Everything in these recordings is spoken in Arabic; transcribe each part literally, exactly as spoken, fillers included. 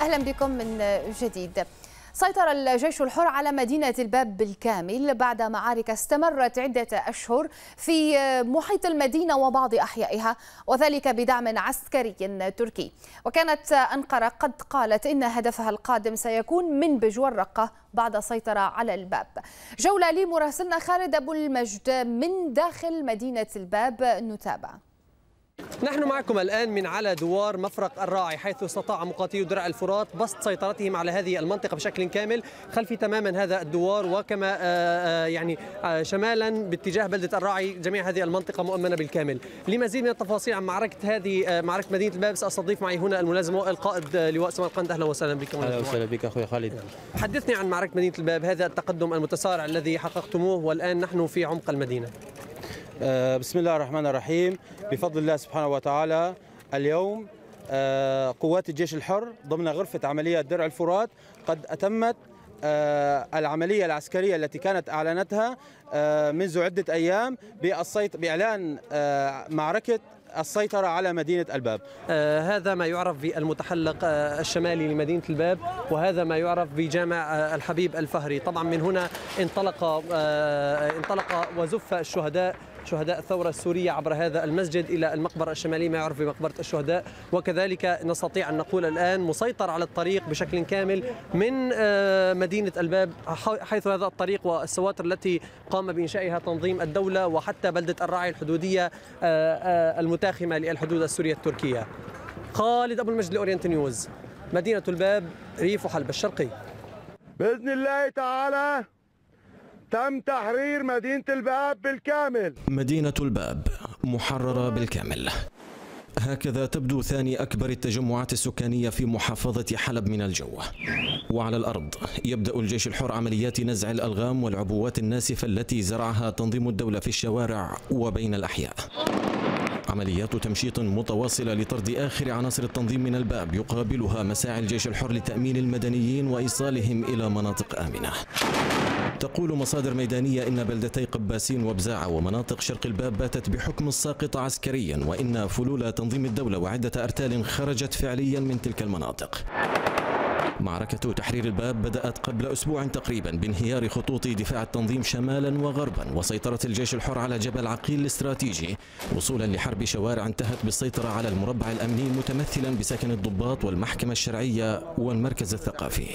أهلا بكم من جديد. سيطر الجيش الحر على مدينة الباب بالكامل بعد معارك استمرت عدة أشهر في محيط المدينة وبعض أحيائها، وذلك بدعم عسكري تركي. وكانت أنقرة قد قالت إن هدفها القادم سيكون منبج والرقة بعد السيطرة على الباب. جولة لمراسلنا خالد أبو المجد من داخل مدينة الباب، نتابع. نحن معكم الآن من على دوار مفرق الراعي، حيث استطاع مقاتلو درع الفرات بسط سيطرتهم على هذه المنطقة بشكل كامل. خلفي تماما هذا الدوار، وكما يعني شمالا باتجاه بلدة الراعي جميع هذه المنطقة مؤمنة بالكامل. لمزيد من التفاصيل عن معركة هذه معركة مدينة الباب سأستضيف معي هنا الملازم القائد لواء سمرقند. أهلا وسهلا بك. أهلا وسهلا بك أخوي خالد. حدثني عن معركة مدينة الباب، هذا التقدم المتسارع الذي حققتموه والآن نحن في عمق المدينة. بسم الله الرحمن الرحيم. بفضل الله سبحانه وتعالى اليوم قوات الجيش الحر ضمن غرفة عمليات درع الفرات قد أتمت العملية العسكرية التي كانت أعلنتها منذ عدة أيام بإعلان معركة السيطرة على مدينة الباب. آه هذا ما يعرف بالمتحلق آه الشمالي لمدينة الباب، وهذا ما يعرف بجامع آه الحبيب الفهري. طبعا من هنا انطلق آه انطلق وزف الشهداء شهداء الثورة السورية عبر هذا المسجد إلى المقبرة الشمالية ما يعرف بمقبرة الشهداء، وكذلك نستطيع أن نقول الآن مسيطر على الطريق بشكل كامل من مدينة الباب، حيث هذا الطريق والسواتر التي قام بإنشائها تنظيم الدولة، وحتى بلدة الراعي الحدودية المتاخمة للحدود السورية التركية. خالد أبو المجد لأورينت نيوز، مدينة الباب، ريف حلب الشرقي. بإذن الله تعالى تم تحرير مدينة الباب بالكامل. مدينة الباب محررة بالكامل. هكذا تبدو ثاني أكبر التجمعات السكانية في محافظة حلب من الجو. وعلى الأرض يبدأ الجيش الحر عمليات نزع الألغام والعبوات الناسفة التي زرعها تنظيم الدولة في الشوارع وبين الأحياء. عمليات تمشيط متواصلة لطرد آخر عناصر التنظيم من الباب، يقابلها مساعي الجيش الحر لتأمين المدنيين وإيصالهم إلى مناطق آمنة. تقول مصادر ميدانية إن بلدتي قباسين وبزاعة ومناطق شرق الباب باتت بحكم الساقط عسكريا، وإن فلول تنظيم الدولة وعدة أرتال خرجت فعليا من تلك المناطق. معركة تحرير الباب بدأت قبل أسبوع تقريبا بانهيار خطوط دفاع التنظيم شمالا وغربا، وسيطرة الجيش الحر على جبل عقيل الاستراتيجي، وصولا لحرب شوارع انتهت بالسيطرة على المربع الأمني متمثلا بسكن الضباط والمحكمة الشرعية والمركز الثقافي.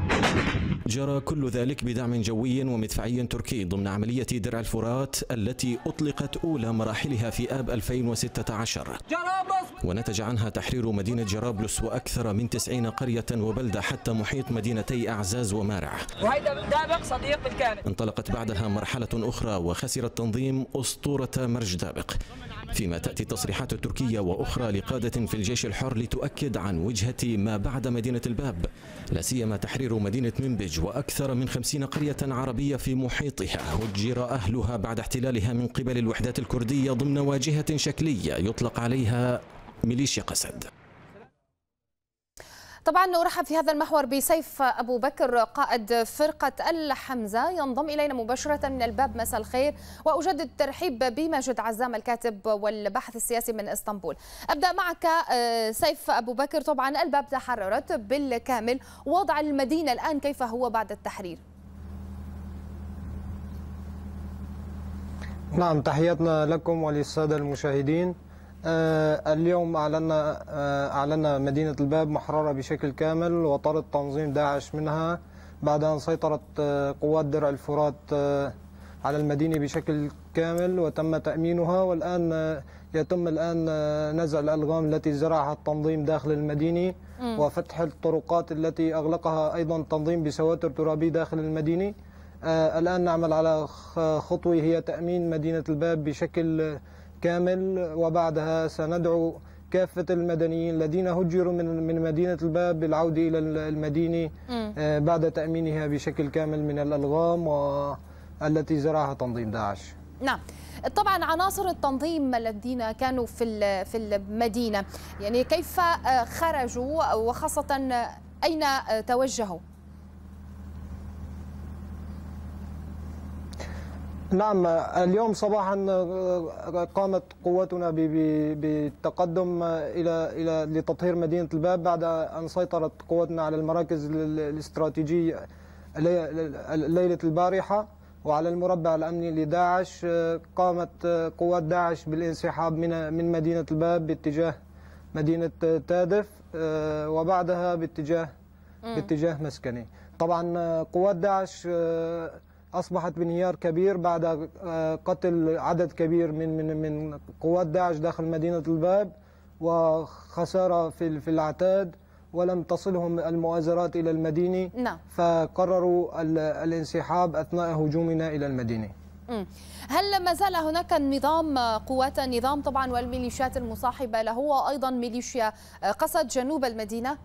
جرى كل ذلك بدعم جوي ومدفعي تركي ضمن عملية درع الفرات التي أطلقت أولى مراحلها في آب ألفين وستة عشر، ونتج عنها تحرير مدينة جرابلس وأكثر من تسعين قرية وبلدة حتى محيط مدينتي أعزاز ومارع. وهيدا دابق صديق بالكامل. انطلقت بعدها مرحلة أخرى وخسر التنظيم أسطورة مرج دابق، فيما تأتي تصريحات تركية وأخرى لقادة في الجيش الحر لتؤكد عن وجهة ما بعد مدينة الباب، لا سيما تحرير مدينة منبج وأكثر من خمسين قرية عربية في محيطها هجر أهلها بعد احتلالها من قبل الوحدات الكردية ضمن واجهة شكلية يطلق عليها ميليشيا قسد. طبعا نرحب في هذا المحور بسيف أبو بكر قائد فرقة الحمزة، ينضم إلينا مباشرة من الباب. مساء الخير، وأجدد الترحيب بماجد عزام الكاتب والباحث السياسي من اسطنبول. أبدأ معك سيف أبو بكر، طبعا الباب تحررت بالكامل، وضع المدينة الآن كيف هو بعد التحرير؟ نعم، تحياتنا لكم وللسادة المشاهدين. آه اليوم أعلنا آه أعلنا مدينة الباب محررة بشكل كامل، وطرد تنظيم داعش منها بعد أن سيطرت آه قوات درع الفرات آه على المدينة بشكل كامل وتم تأمينها. والآن آه يتم الآن آه نزع الألغام التي زرعها التنظيم داخل المدينة، م. وفتح الطرقات التي أغلقها أيضا التنظيم بسواتر ترابية داخل المدينة. آه الآن نعمل على خطوة هي تأمين مدينة الباب بشكل كامل، وبعدها سندعو كافة المدنيين الذين هجروا من من مدينة الباب بالعودة إلى المدينة بعد تأمينها بشكل كامل من الألغام والتي زرعها تنظيم داعش. نعم، طبعا عناصر التنظيم الذين كانوا في في المدينة يعني كيف خرجوا، وخاصة أين توجهوا؟ نعم، اليوم صباحا قامت قواتنا بالتقدم الى الى لتطهير مدينه الباب بعد ان سيطرت قواتنا على المراكز الاستراتيجيه ليله البارحه وعلى المربع الامني لداعش. قامت قوات داعش بالانسحاب من من مدينه الباب باتجاه مدينه تادف وبعدها باتجاه باتجاه مسكني. طبعا قوات داعش أصبحت بانهيار كبير بعد قتل عدد كبير من من من قوات داعش داخل مدينة الباب وخسارة في في العتاد، ولم تصلهم المؤازرات إلى المدينة. نعم. فقرروا الانسحاب أثناء هجومنا إلى المدينة. هل ما زال هناك النظام قوات النظام طبعا والميليشيات المصاحبة له وأيضا ميليشيا قصد جنوب المدينة؟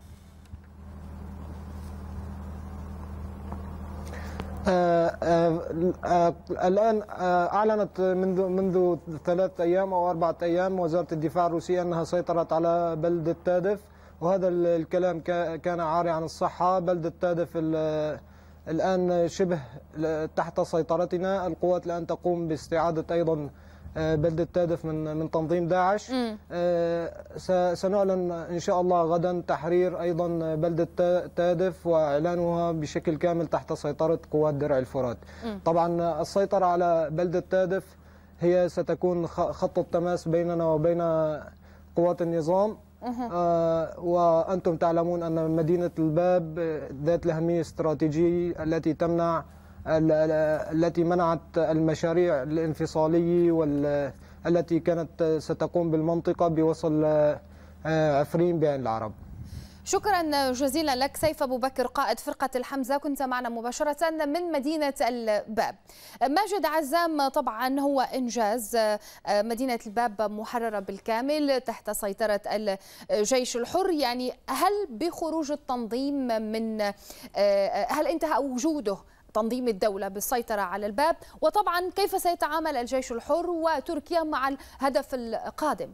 آه آه آه الآن آه أعلنت منذ منذ ثلاث أيام أو أربعة أيام وزارة الدفاع الروسية أنها سيطرت على بلدة تادف، وهذا الكلام كان عاري عن الصحة. بلدة تادف الآن شبه تحت سيطرتنا. القوات الآن تقوم باستعادة أيضا بلدة تادف من من تنظيم داعش. سنعلن إن شاء الله غدا تحرير أيضا بلدة تادف وإعلانها بشكل كامل تحت سيطرة قوات درع الفرات. طبعا السيطرة على بلدة تادف هي ستكون خط التماس بيننا وبين قوات النظام. آه وأنتم تعلمون أن مدينة الباب ذات الأهمية الاستراتيجية التي تمنع التي منعت المشاريع الانفصالية والتي كانت ستقوم بالمنطقة بوصل عفرين بعين العرب. شكرا جزيلا لك سيف أبو بكر قائد فرقة الحمزة، كنت معنا مباشرة من مدينة الباب. ماجد عزام، طبعا هو إنجاز مدينة الباب محررة بالكامل تحت سيطرة الجيش الحر، يعني هل بخروج التنظيم من هل انتهى وجوده تنظيم الدولة بالسيطرة على الباب، وطبعا كيف سيتعامل الجيش الحر وتركيا مع الهدف القادم؟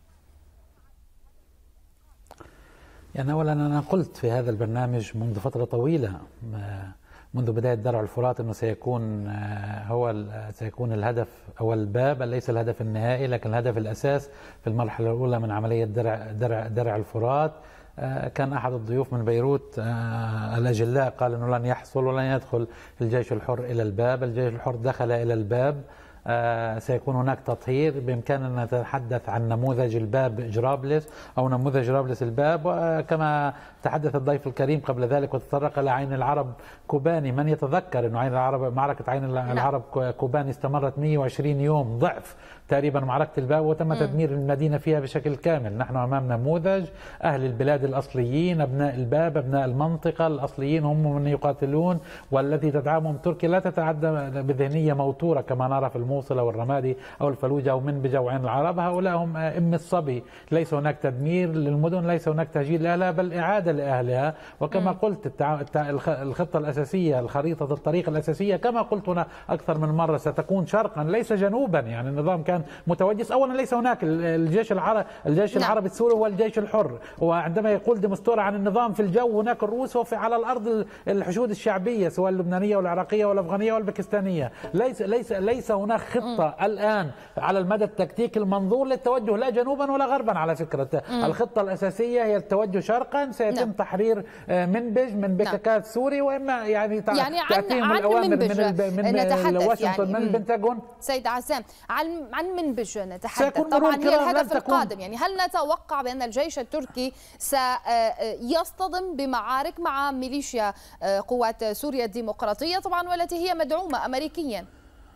يعني أولا أنا قلت في هذا البرنامج منذ فترة طويلة منذ بداية درع الفرات أنه سيكون هو سيكون الهدف أو الباب ليس الهدف النهائي لكن الهدف الأساس في المرحلة الأولى من عملية درع درع درع الفرات. كان أحد الضيوف من بيروت الأجلاء قال أنه لن يحصل ولن يدخل الجيش الحر إلى الباب. الجيش الحر دخل إلى الباب. آه سيكون هناك تطهير. بإمكاننا نتحدث عن نموذج الباب جرابلس أو نموذج جرابلس الباب، وكما تحدث الضيف الكريم قبل ذلك وتطرق إلى عين العرب كوباني. من يتذكر أنه عين العرب معركة عين العرب كوباني استمرت مئة وعشرين يوم، ضعف تقريبا معركة الباب، وتم تدمير المدينة فيها بشكل كامل. نحن أمام نموذج أهل البلاد الأصليين، أبناء الباب، أبناء المنطقة الأصليين هم من يقاتلون، والتي تدعمهم تركيا لا تتعدى بذهنية موتورة كما نرى في الموصل أو الرمادي أو الفلوجة أو منبجة وعين العرب. هؤلاء هم أم الصبي. ليس هناك تدمير للمدن، ليس هناك تهجير لها، بل إعادة لأهلها. وكما م. قلت التع... الخطة الأساسية، الخريطة الطريق الأساسية كما قلت هنا أكثر من مرة ستكون شرقا ليس جنوبا. يعني النظام كان متوجس. أولا ليس هناك الجيش العربي الجيش نعم. العربي السوري هو الجيش الحر. وعندما يقول ديمستورا عن النظام في الجو هناك الروس، وفي على الأرض الحشود الشعبية سواء اللبنانية والعراقية والأفغانية والباكستانية. ليس ليس ليس هناك خطة م. الآن على المدى التكتيكي المنظور للتوجه لا جنوبا ولا غربا. على فكرة م. الخطة الأساسية هي التوجه شرقا. سيتم نعم. تحرير منبج من بككات سوري، وإما يعني يعني تأتيهم عن الأوامر منبج من من واشنطن من البنتاغون. سيد عزام، عن عن منبج نتحدث. طبعا هي الهدف القادم. يعني هل نتوقع بأن الجيش التركي سيصطدم بمعارك مع ميليشيا قوات سوريا الديمقراطية طبعا والتي هي مدعومة أمريكيا؟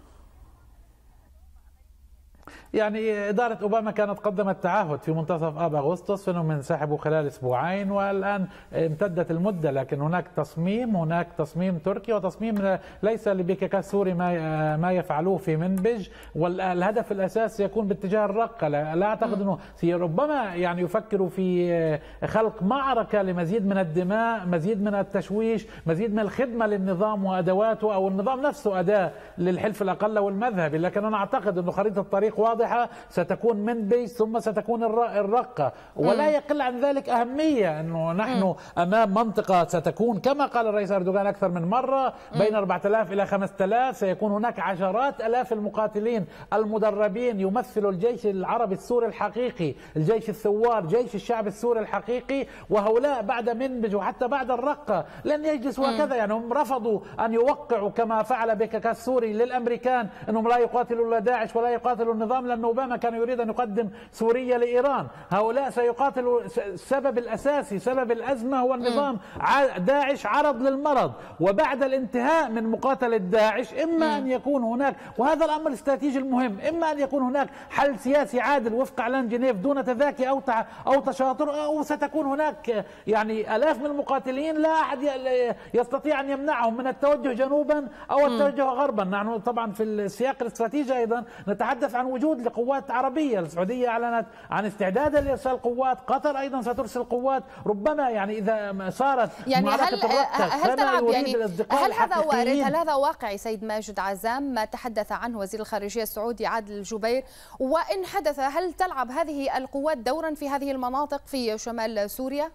يعني إدارة أوباما كانت قدمت تعهد في منتصف آب أغسطس أنهم ينسحبوا خلال أسبوعين، والآن امتدت المدة. لكن هناك تصميم هناك تصميم تركي وتصميم ليس لبككات سوري ما ما يفعلوه في منبج. والهدف الأساس يكون باتجاه الرقة. لا أعتقد أنه ربما يعني يفكروا في خلق معركة لمزيد من الدماء، مزيد من التشويش، مزيد من الخدمة للنظام وأدواته، أو النظام نفسه أداة للحلف الأقل والمذهبي. لكن أنا أعتقد أنه خريطة الطريق واضحة واضحة، ستكون منبج ثم ستكون الرقة، ولا يقل عن ذلك أهمية أنه نحن أمام منطقة ستكون كما قال الرئيس أردوغان أكثر من مرة بين أربعة آلاف إلى خمسة آلاف، سيكون هناك عشرات آلاف المقاتلين المدربين يمثلوا الجيش العربي السوري الحقيقي، الجيش الثوار، جيش الشعب السوري الحقيقي، وهؤلاء بعد منبج وحتى بعد الرقة لن يجلسوا هكذا. يعني هم رفضوا أن يوقعوا كما فعل بكاكا السوري للأمريكان أنهم لا يقاتلوا داعش ولا يقاتلوا النظام، لأن أوباما كان يريد أن يقدم سوريا لإيران. هؤلاء سيقاتلوا، السبب الأساسي سبب الأزمة هو النظام. داعش عرض للمرض، وبعد الانتهاء من مقاتلة داعش إما أن يكون هناك، وهذا الأمر الاستراتيجي المهم، إما أن يكون هناك حل سياسي عادل وفق إعلان جنيف دون تذاكي أو أو تشاطر، أو ستكون هناك يعني آلاف من المقاتلين لا أحد يستطيع أن يمنعهم من التوجه جنوبا أو التوجه غربا. نحن طبعا في السياق الاستراتيجي أيضا نتحدث عن وجود لقوات عربية. السعودية أعلنت عن استعدادها لإرسال قوات، قطر أيضا سترسل قوات، ربما يعني إذا صارت يعني معركة هل الرقة هل تلعب يعني هل هذا وارد؟ هل هذا واقعي سيد ماجد عزام ما تحدث عنه وزير الخارجية السعودي عادل الجبير؟ وإن حدث هل تلعب هذه القوات دورا في هذه المناطق في شمال سوريا؟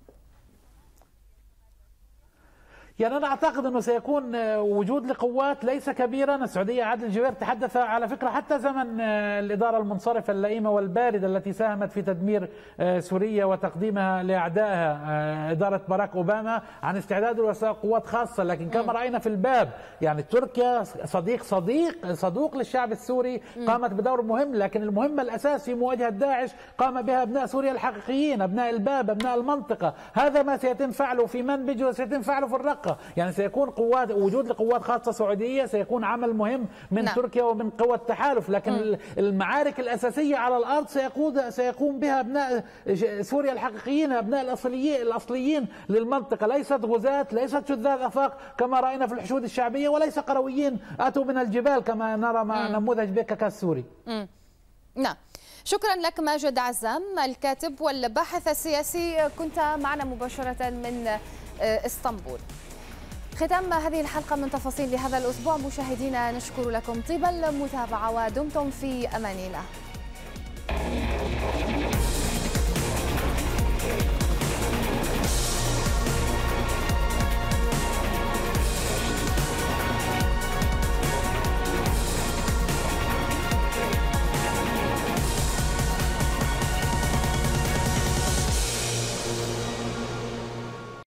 يعني أنا أعتقد أنه سيكون وجود لقوات ليس كبيرا. السعودية عادل الجبير تحدث على فكرة حتى زمن الإدارة المنصرفة اللئيمة والباردة التي ساهمت في تدمير سوريا وتقديمها لأعدائها إدارة باراك أوباما عن استعداد لإرسال قوات خاصة، لكن كما رأينا في الباب يعني تركيا صديق صديق صدوق للشعب السوري قامت بدور مهم، لكن المهمة الأساس في مواجهة داعش قام بها أبناء سوريا الحقيقيين، أبناء الباب، أبناء المنطقة. هذا ما سيتم فعله في منبج وسيتم فعله في الرقة. يعني سيكون قوات، وجود لقوات خاصة سعودية سيكون عمل مهم من نعم. تركيا ومن قوى التحالف، لكن م. المعارك الأساسية على الأرض سيقود سيقوم بها أبناء سوريا الحقيقيين، أبناء الأصليين الأصليين للمنطقة، ليست غزاة، ليست شذاذ أفاق كما رأينا في الحشود الشعبية، وليس قرويين أتوا من الجبال كما نرى مع م. نموذج بكاكا السوري. م. نعم، شكرا لك ماجد عزام الكاتب والباحث السياسي، كنت معنا مباشرة من اسطنبول. ختام هذه الحلقة من تفاصيل لهذا الأسبوع. مشاهدينا نشكر لكم طيب المتابعة ودمتم في أمان الله.